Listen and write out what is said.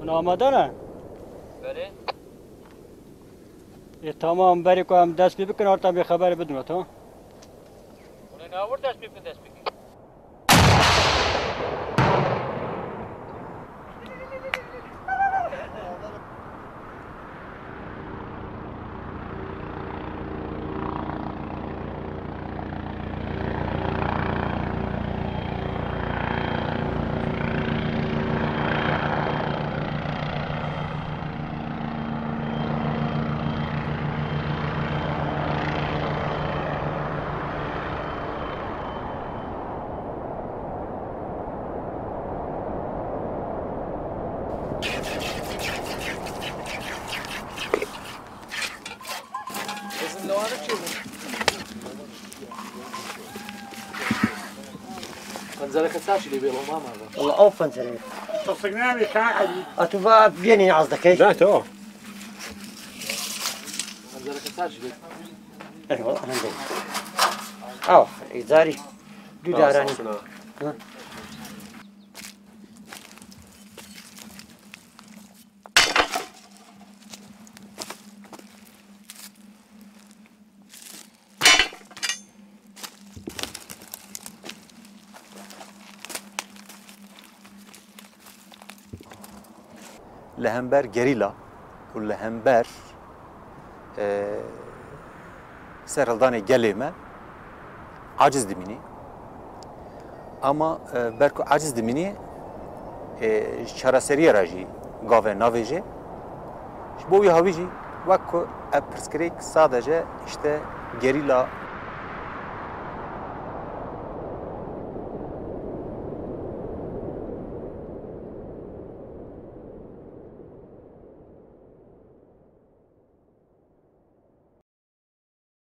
آماده نه؟ بله. تمام بری که هم دست بی بکن آرتا بی خبر بدون تو. اون ناور دست بی دست بی. فنزلك ساشي اللي بيلو ما مرة. والله أوفن زين. تصدقني أنا كان عادي. أتوفى فيني قصدك إيش؟ لا تو. فنزلك ساشي اللي. إيه والله أنا عندي. أو إزاري. داراني. لهمبر گریلا و لهمبر سرالدان گلیمه عاجز دمینی اما برکو عاجز دمینی شراسری راجی گاوه ناویجه بوی هاویجی وکو پرسکریک ساده جه işte گریلا